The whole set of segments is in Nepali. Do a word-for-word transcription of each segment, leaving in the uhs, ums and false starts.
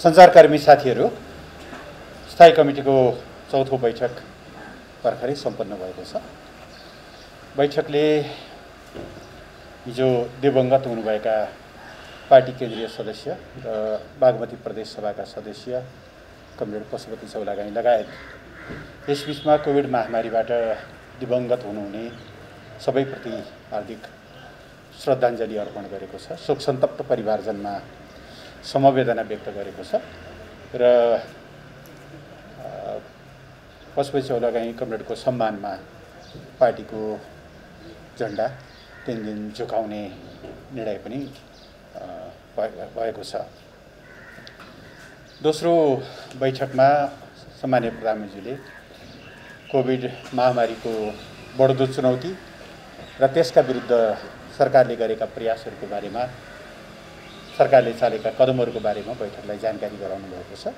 सञ्चारकर्मी साथीहरू, स्थायी कमिटीको चौथो बैठक भर्खरै सम्पन्न भएको छ। बैठकले हिजो दिवंगत हुनुभएका पार्टी केन्द्रीय सदस्य र बागमती प्रदेश सभाका सदस्य कमरेड पशुपति चौलागाई लगायत यसबीचमा कोभिड महामारीबाट दिवंगत हुनुहुने सबैप्रति हार्दिक श्रद्धाञ्जली अर्पण गरेको छ। शोक सन्तप्त परिवारजनमा समवेदना व्यक्त गरेको छ र पशुपति चौलागाई कमरेडको सम्मानमा पार्टीको झण्डा तीन दिन झुकाउने निर्णय पनि भएको छ। दोस्रो बैठकमा सम्माननीय प्रधानमन्त्रीले कोभिड महामारीको बढ्दो चुनौती र त्यसका विरुद्ध सरकारले गरेका प्रयासहरूको बारेमा, सरकारले चालेका कदमहरूको बारेमा बैठकलाई जानकारी गराउनु भएको छ।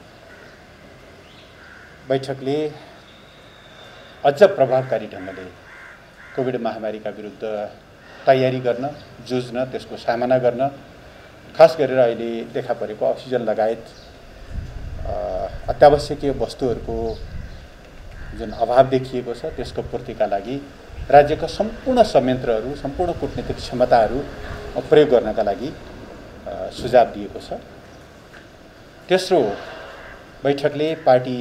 बैठकले अझ प्रभावकारी ढङ्गले कोभिड महामारीका विरुद्ध तयारी गर्न, जुझ्न, त्यसको सामना गर्न, खास गरेर अहिले देखा परेको अक्सिजन लगायत अत्यावश्यकीय वस्तुहरूको जुन अभाव देखिएको छ त्यसको पूर्तिका लागि राज्यका सम्पूर्ण संयन्त्रहरू, सम्पूर्ण कूटनीतिक क्षमताहरू प्रयोग गर्नका लागि सुझाव दिएको छ। तेस्रो बैठकले पार्टी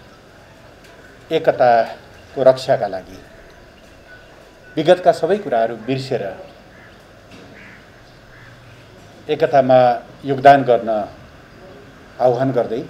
एकताको रक्षाका लागि विगतका सबै कुराहरू बिर्सेर एकतामा योगदान गर्न आह्वान गर्दै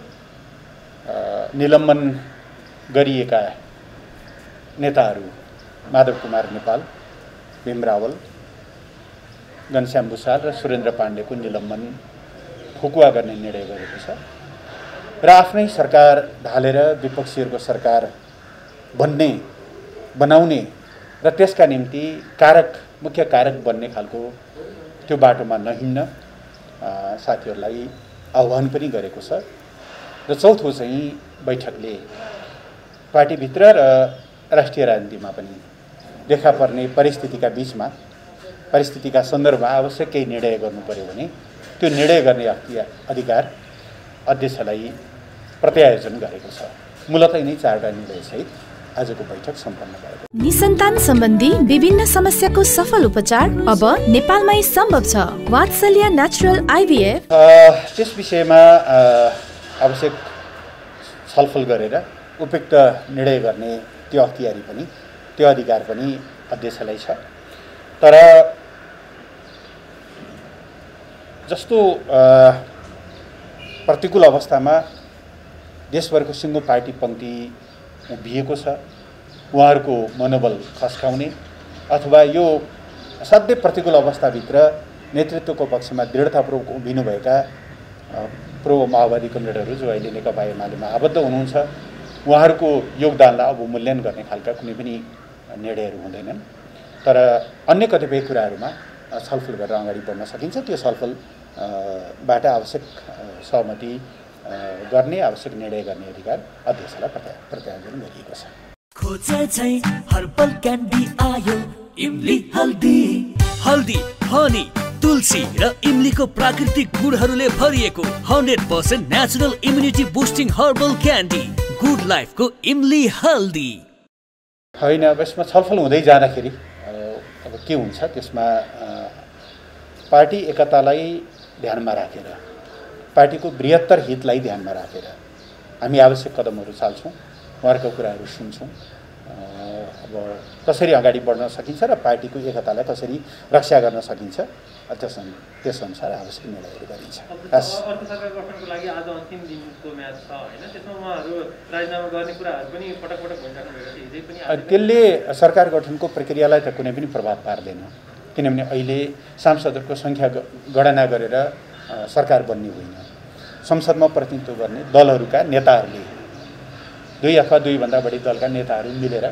निलम्बन गरिएका नेताहरू माधव कुमार नेपाल, भीम रावल, घनश्याम भुषाल र सुरेन्द्र पाण्डेको निलम्बन फुकुवा गर्ने निर्णय गरेको छ र आफ्नै सरकार ढालेर विपक्षीहरूको सरकार बन्ने, बनाउने र त्यसका निम्ति कारक, मुख्य कारक बन्ने खालको त्यो बाटोमा नहिँड्न साथीहरूलाई आह्वान पनि गरेको छ। र चौथो चाहिँ बैठकले पार्टीभित्र र राष्ट्रिय राजनीतिमा पनि देखा पर्ने परिस्थितिका बीचमा, परिस्थितिका सन्दर्भमा आवश्यक केही निर्णय गर्नु पर्यो भने त्यो निर्णय गर्ने अधिकार अध्यक्षलाई प्रत्यायोजन गरेको छ। मूलतः यिनै चारवटा निर्णयसहित आजको बैठक सम्पन्न भएको। निसन्तान सम्बन्धी विभिन्न समस्याको सफल उपचार अब नेपालमै सम्भव छ। वात्सल्य नेचुरल आइभीएफ। त्यस विषयमा आवश्यक छलफल गरेर उपयुक्त निर्णय गर्ने त्यो अख्तियारी पनि, त्यो अधिकार पनि अध्यक्षलाई छ। तर जस्तो प्रतिकूल अवस्थामा देशभरको सिङ्गो पार्टी पङ्क्ति उभिएको छ, उहाँहरूको मनोबल खस्काउने अथवा यो असाध्यै प्रतिकूल अवस्थाभित्र नेतृत्वको पक्षमा दृढतापूर्वक उभिनुभएका पूर्व माओवादी कमरेडहरू जो अहिले नेकपा एमालेमा आबद्ध हुनुहुन्छ, उहाँहरूको योगदानलाई अवमूल्यन गर्ने खालका कुनै पनि निर्णयहरू हुँदैनन्। तर अन्य कतिपय कुराहरूमा छलफल गरेर अगाडि बढ्न सकिन्छ। त्यो छलफलबाट आवश्यक सहमति गर्ने, आवश्यक निर्णय गर्ने अधिकार अध्यक्षलाई प्रत्यायोजन गरिएको छ। खोजे चाहिँ हर्बल क्यान्डी आयो इमली हल्दी। हल्दी, हनी, तुलसी र इमलीको प्राकृतिक गुणहरूले भरिएको hundred percent natural immunity boosting herbal candy good लाइफको इमली हल्दी। होइन, अब यसमा छलफल हुँदै जाँदाखेरि अब के हुन्छ, त्यसमा पार्टी एकतालाई ध्यानमा राखेर, पार्टीको बृहत्तर हितलाई ध्यानमा राखेर हामी आवश्यक कदमहरू चाल्छौँ, उहाँहरूको कुराहरू सुन्छौँ। अब कसरी अगाडि बढ्न सकिन्छ र पार्टीको एकतालाई कसरी रक्षा गर्न सकिन्छ त्यस त्यसअनुसार आवश्यक निर्णयहरू गरिन्छ। अर्को सरकार गठनको लागि आज अन्तिम दिनको म्याच छ होइन, त्यसमा उहाँहरू राजीनामा गर्ने कुराहरू पनि पटक पटक भनिराख्नु भएको थियो। हिजै पनि त्यसले सरकार गठनको प्रक्रियालाई त कुनै पनि प्रभाव पार्दैन, किनभने अहिले सांसदहरूको सङ्ख्या गणना गरेर सरकार बन्ने होइन। संसदमा प्रतिनिधित्व गर्ने दलहरूका नेताहरूले, दुई अथवा दुईभन्दा बढी दलका नेताहरू मिलेर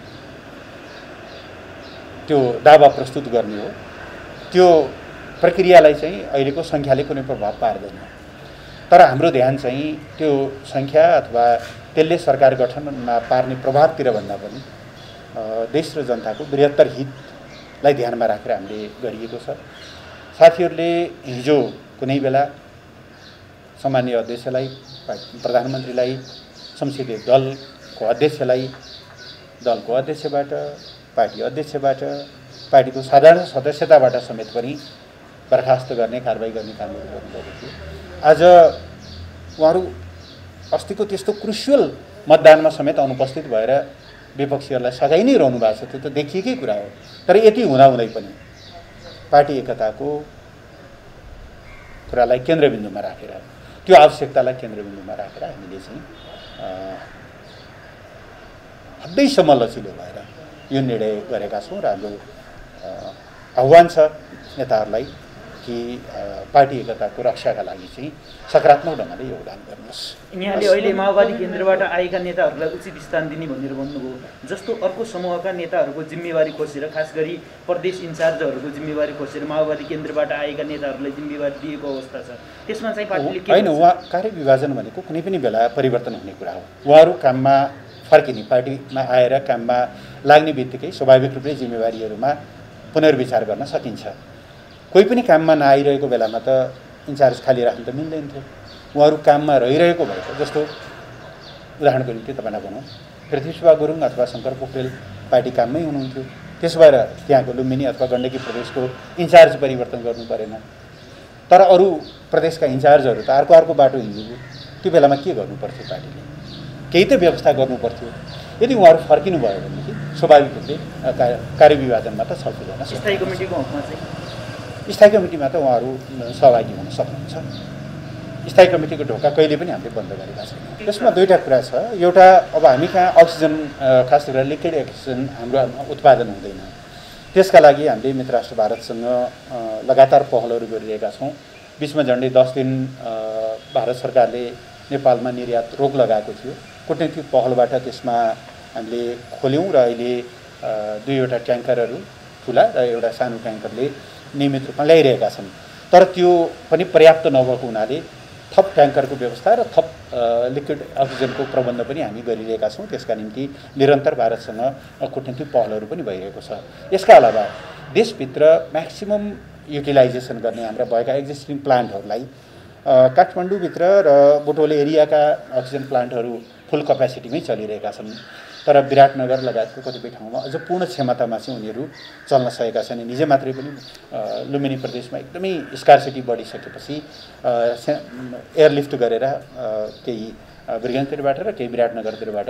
त्यो दावा प्रस्तुत गर्ने हो। त्यो प्रक्रियालाई चाहिँ अहिलेको सङ्ख्याले कुनै प्रभाव पार्दैन। तर हाम्रो ध्यान चाहिँ त्यो सङ्ख्या अथवा त्यसले सरकार गठनमा पार्ने प्रभावतिर भन्दा पनि देश र जनताको बृहत्तर हितलाई ध्यानमा राखेर हामीले गरिएको छ। साथीहरूले हिजो कुनै बेला सामान्य अध्यक्षलाई, प्रधानमन्त्रीलाई, संसदीय दलको अध्यक्षलाई, दलको अध्यक्षबाट, पार्टी अध्यक्षबाट, पार्टीको साधारण सदस्यताबाट समेत पनि बर्खास्त गर्ने कारबाही गर्ने कामहरू गर्नुभएको थियो। आज उहाँहरू अस्तिको त्यस्तो क्रुसियल मतदानमा समेत अनुपस्थित भएर विपक्षीहरूलाई सघाइ नै रहनु भएको छ, त्यो त देखिएकै कुरा हो। तर यति हुँदाहुँदै पनि पार्टी एकताको कुरालाई केन्द्रबिन्दुमा राखेर, त्यो आवश्यकतालाई केन्द्रबिन्दुमा राखेर हामीले चाहिँ हदैसम्म लचिलो भएर यो निर्णय गरेका छौँ र हाम्रो आह्वान छ नेताहरूलाई कि पार्टी एकताको रक्षाका लागि चाहिँ सकारात्मक ढङ्गले योगदान गर्नुहोस्। यहाँले अहिले माओवादी केन्द्रबाट आएका नेताहरूलाई उचित स्थान दिने भनेर भन्नुभयो, जस्तो अर्को समूहका नेताहरूको जिम्मेवारी खोसेर, खास गरी प्रदेश इन्चार्जहरूको जिम्मेवारी खोसेर माओवादी केन्द्रबाट आएका नेताहरूलाई जिम्मेवारी दिएको अवस्था छ, त्यसमा चाहिँ पार्टीले के होइन, उहाँ कार्यविभाजन भनेको कुनै पनि बेला परिवर्तन हुने कुरा हो। उहाँहरू काममा फर्किने, पार्टीमा आएर काममा लाग्ने बित्तिकै स्वाभाविक रूपले जिम्मेवारीहरूमा पुनर्विचार गर्न सकिन्छ। कोही पनि काममा नआइरहेको बेलामा त इन्चार्ज खाली राख्नु त मिल्दैन थियो। उहाँहरू काममा रहिरहेको भएको, जस्तो उदाहरणको निम्ति तपाईँलाई भनौँ, पृथ्वीशुभा गुरुङ अथवा शङ्कर पोखरेल पार्टी काममै हुनुहुन्थ्यो, त्यसो भएर त्यहाँको लुम्बिनी अथवा गण्डकी प्रदेशको इन्चार्ज परिवर्तन गर्नु परेन। तर अरू प्रदेशका इन्चार्जहरू त अर्को अर्को बाटो हिँड्नुभयो, त्यो बेलामा के गर्नु पर्थ्यो? पार्टीले केही त व्यवस्था गर्नु पर्थ्यो। यदि उहाँहरू फर्किनु भयो भनेदेखि स्वाभाविक रूपले कार्यविभाजनमा त छलफल गर्न सक्छ। स्थायी कमिटीको हकमा चाहिँ स्थायी कमिटीमा त उहाँहरू सहभागी हुन सक्नुहुन्छ। स्थायी कमिटीको ढोका कहिले पनि हामीले बन्द गरेका छैनौँ। त्यसमा दुईवटा कुरा छ। एउटा, अब हामी कहाँ अक्सिजन, खास गरेर लिक्विड अक्सिजन हाम्रो उत्पादन हुँदैन, त्यसका लागि हामीले मित्र राष्ट्र भारतसँग लगातार पहलहरू गरिरहेका छौँ। बिचमा झन्डै दस दिन भारत सरकारले नेपालमा निर्यात रोक लगाएको थियो। कूटनीतिक पहलबाट त्यसमा हामीले खोल्यौँ र अहिले दुईवटा ट्याङ्करहरू ठुला र एउटा सानो ट्याङ्करले नियमित रूपमा ल्याइरहेका छन्। तर त्यो पनि पर्याप्त नभएको हुनाले थप ट्याङ्करको व्यवस्था र थप लिक्विड अक्सिजनको प्रबन्ध पनि हामी गरिरहेका छौँ। त्यसका निम्ति निरन्तर भारतसँग कूटनीतिक पहलहरू पनि भइरहेको छ। यसका अलावा देशभित्र म्याक्सिमम युटिलाइजेसन गर्ने हाम्रा भएका एक्जिस्टिङ प्लान्टहरूलाई काठमाडौँभित्र र बुटवल एरियाका अक्सिजन प्लान्टहरू फुल क्यापेसिटीमै चलिरहेका छन्। तर विराटनगर लगायतको कतिपय ठाउँमा अझ पूर्ण क्षमतामा चाहिँ उनीहरू चल्न सकेका छैनन्। हिजो मात्रै पनि लुम्बिनी प्रदेशमा एकदमै स्कार्सिटी बढिसकेपछि एयरलिफ्ट गरेर केही बिरगञ्जतिरबाट र केही विराटनगरतिरबाट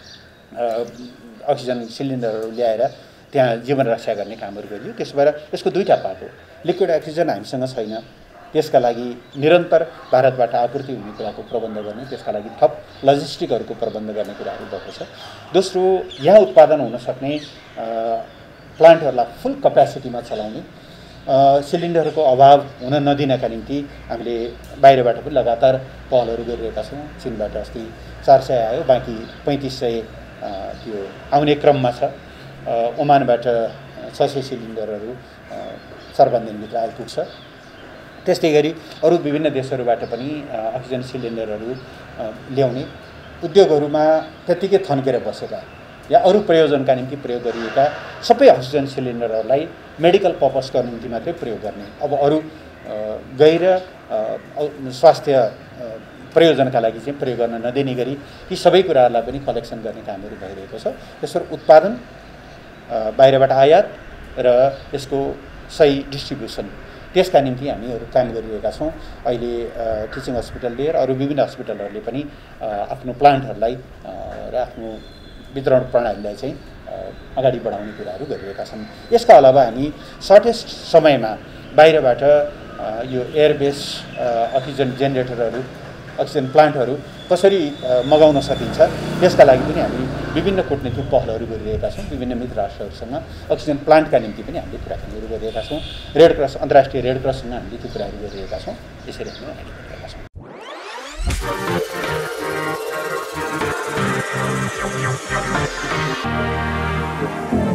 अक्सिजन सिलिन्डरहरू ल्याएर त्यहाँ जीवन रक्षा गर्ने कामहरू गरियो। त्यसो भएर यसको दुईवटा पाटो, लिक्विड अक्सिजन हामीसँग छैन, त्यसका लागि निरन्तर भारतबाट आपूर्ति हुने कुराको प्रबन्ध गर्ने, त्यसका लागि थप लजिस्टिकहरूको प्रबन्ध गर्ने कुराहरू भएको छ। दोस्रो, यहाँ उत्पादन हुन सक्ने प्लान्टहरूलाई फुल क्यापेसिटीमा चलाउने, सिलिन्डरको अभाव हुन नदिनका निम्ति हामीले बाहिरबाट पनि लगातार पहलहरू गरिरहेका छौँ। चीनबाट अस्ति चार सय आयो, बाँकी पैँतिस सय त्यो आउने क्रममा छ। ओमानबाट छ सय सिलिन्डरहरू चार पाँच दिनभित्र आइपुग्छ। त्यस्तै गरी अरू विभिन्न देशहरूबाट पनि अक्सिजन सिलिन्डरहरू ल्याउने, उद्योगहरूमा त्यत्तिकै थन्केर बसेका या अरू प्रयोजनका निम्ति प्रयोग गरिएका सबै अक्सिजन सिलिन्डरहरूलाई मेडिकल पर्पसका निम्ति मात्रै प्रयोग गर्ने, अब अरू गैर स्वास्थ्य प्रयोजनका लागि चाहिँ प्रयोग गर्न नदिने गरी यी सबै कुराहरूलाई पनि कलेक्सन गर्ने कामहरू भइरहेको छ। त्यसरी उत्पादन, बाहिरबाट आयात र यसको सही डिस्ट्रिब्युसन, त्यसका निम्ति हामीहरू काम गरिरहेका छौँ। अहिले टिचिङ हस्पिटल लिएर अरू विभिन्न हस्पिटलहरूले पनि आफ्नो प्लान्टहरूलाई र आफ्नो वितरण प्रणालीलाई चाहिँ अगाडि बढाउने कुराहरू गरिरहेका छन्। यसका अलावा हामी सर्टेस्ट समयमा बाहिरबाट यो एयरबेस अक्सिजन जेनेरेटरहरू, अक्सिजन प्लान्टहरू कसरी मगाउन सकिन्छ, त्यसका लागि पनि हामी विभिन्न कूटनीतिक पहलहरू गरिरहेका छौँ। विभिन्न मित्र राष्ट्रहरूसँग अक्सिजन प्लान्टका निम्ति पनि हामीले कुराकानीहरू गरिरहेका छौँ। रेड क्रस, अन्तर्राष्ट्रिय रेड क्रससँग हामीले त्यो कुराहरू गरिरहेका छौँ। यसरी हामी अगाडि बढिरहेका छौँ।